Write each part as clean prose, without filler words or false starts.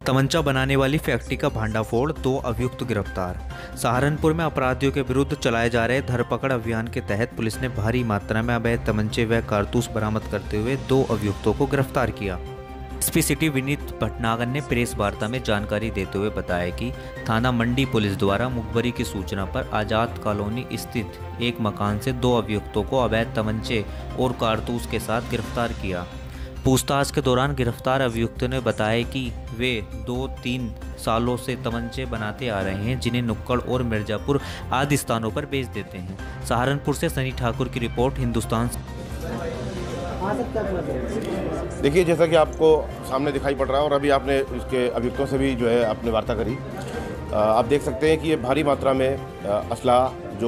तमंचा बनाने वाली फैक्ट्री का भांडाफोड़, 2 अभियुक्त गिरफ्तार। सहारनपुर में अपराधियों के विरुद्ध चलाए जा रहे धरपकड़ अभियान के तहत पुलिस ने भारी मात्रा में अवैध तमंचे व कारतूस बरामद करते हुए 2 अभियुक्तों को गिरफ्तार किया। एसपी सिटी विनीत भटनागर ने प्रेस वार्ता में जानकारी देते हुए बताया कि थाना मंडी पुलिस द्वारा मुखबरी की सूचना पर आजाद कॉलोनी स्थित एक मकान से 2 अभियुक्तों को अवैध तमंचे और कारतूस के साथ गिरफ्तार किया। पूछताछ के दौरान गिरफ्तार अभियुक्तों ने बताया कि वे 2-3 सालों से तमंचे बनाते आ रहे हैं, जिन्हें नुक्कड़ और मिर्जापुर आदि स्थानों पर बेच देते हैं। सहारनपुर से सनी ठाकुर की रिपोर्ट, हिंदुस्तान। देखिए, जैसा कि आपको सामने दिखाई पड़ रहा है और अभी आपने इसके अभियुक्तों से भी जो है आपने वार्ता करी, आप देख सकते हैं कि ये भारी मात्रा में असला जो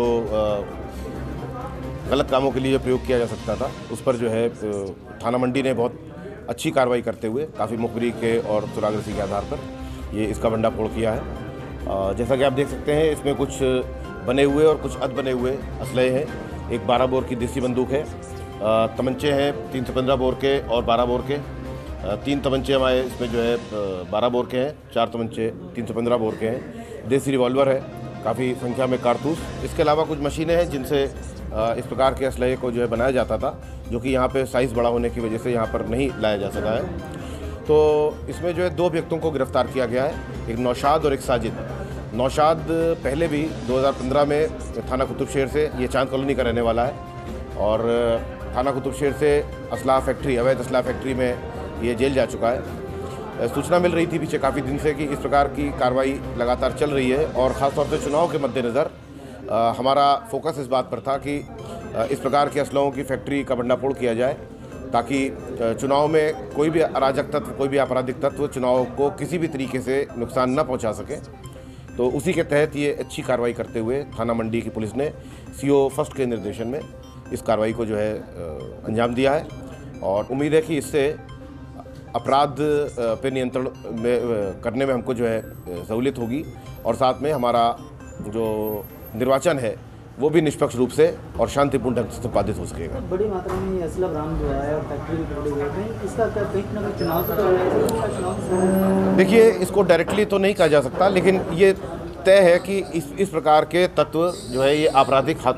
गलत कामों के लिए प्रयोग किया जा सकता था, उस पर जो है थाना मंडी ने बहुत अच्छी कार्रवाई करते हुए काफ़ी मुखबिरी के और सुरागरसी के आधार पर ये इसका भंडाफोड़ किया है। जैसा कि आप देख सकते हैं, इसमें कुछ बने हुए और कुछ अध बने हुए असलहे हैं। एक 12 बोर की देसी बंदूक है, तमंचे हैं 315 बोर के और 12 बोर के, 3 तमंचे हमारे इसमें जो है 12 बोर के हैं, 4 तमंचे 315 बोर के हैं, देसी रिवॉल्वर है, काफ़ी संख्या में कारतूस। इसके अलावा कुछ मशीनें हैं जिनसे इस प्रकार के असलहे को जो है बनाया जाता था, जो कि यहाँ पे साइज़ बड़ा होने की वजह से यहाँ पर नहीं लाया जा सका है। तो इसमें जो है 2 व्यक्तियों को गिरफ्तार किया गया है, एक नौशाद और एक साजिद। नौशाद पहले भी 2015 में थाना कुतुबशेर से, ये चांद कॉलोनी का रहने वाला है और थाना कुतुबशेर से असला फैक्ट्री, अवैध असला फैक्ट्री में ये जेल जा चुका है। सूचना मिल रही थी पीछे काफ़ी दिन से कि इस प्रकार की कार्रवाई लगातार चल रही है और ख़ासतौर से चुनाव के मद्देनज़र हमारा फोकस इस बात पर था कि इस प्रकार के असलों की फैक्ट्री का भंडाफोड़ किया जाए, ताकि चुनाव में कोई भी अराजक तत्व, कोई भी आपराधिक तत्व चुनाव को किसी भी तरीके से नुकसान न पहुंचा सके। तो उसी के तहत ये अच्छी कार्रवाई करते हुए थाना मंडी की पुलिस ने CO फर्स्ट के निर्देशन में इस कार्रवाई को जो है अंजाम दिया है और उम्मीद है कि इससे अपराध पे नियंत्रण में करने में हमको जो है सहूलियत होगी और साथ में हमारा जो निर्वाचन है वो भी निष्पक्ष रूप से और शांतिपूर्ण ढंग से संपादित हो सकेगा। बड़ी मात्रा में असला बरामद हुआ है और फैक्ट्री भी पकड़ी हुई है, इसका क्या कहीं ना कहीं चुनाव से? देखिए, इसको डायरेक्टली तो नहीं कहा जा सकता, लेकिन ये तय है कि इस प्रकार के तत्व जो है ये आपराधिक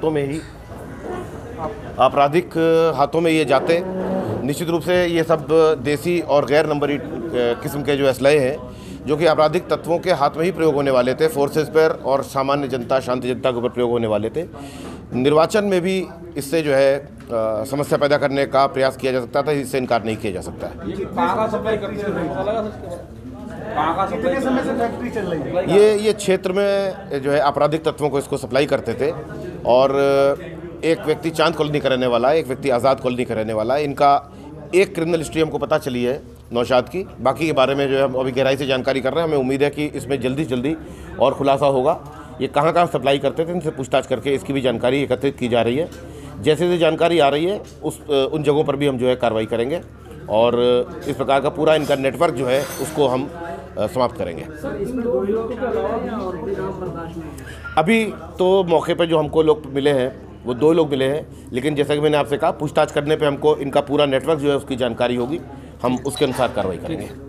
हाथों में ये जाते। निश्चित रूप से ये सब देसी और गैर नंबरी किस्म के जो असलहे हैं, जो कि आपराधिक तत्वों के हाथ में ही प्रयोग होने वाले थे, फोर्सेस पर और सामान्य जनता, शांति जनता के ऊपर प्रयोग होने वाले थे। निर्वाचन में भी इससे जो है समस्या पैदा करने का प्रयास किया जा सकता था, इससे इनकार नहीं किया जा सकता है। ये क्षेत्र में जो है आपराधिक तत्वों को इसको सप्लाई करते थे और एक व्यक्ति चांद कॉलोनी का रहने वाला है, एक व्यक्ति आज़ाद कॉलोनी का रहने वाला है। इनका एक क्रिमिनल हिस्ट्री हमको पता चली है नौशाद की, बाकी के बारे में जो है हम अभी गहराई से जानकारी कर रहे हैं। हमें उम्मीद है कि इसमें जल्दी से जल्दी और खुलासा होगा। ये कहाँ सप्लाई करते थे, इनसे पूछताछ करके इसकी भी जानकारी एकत्रित की जा रही है। जैसे जैसे जानकारी आ रही है उन जगहों पर भी हम जो है कार्रवाई करेंगे और इस प्रकार का पूरा इनका नेटवर्क जो है उसको हम समाप्त करेंगे। अभी तो मौके पर जो हमको लोग मिले हैं वो 2 लोग मिले हैं, लेकिन जैसा कि मैंने आपसे कहा, पूछताछ करने पे हमको इनका पूरा नेटवर्क जो है उसकी जानकारी होगी, हम उसके अनुसार कार्रवाई करेंगे।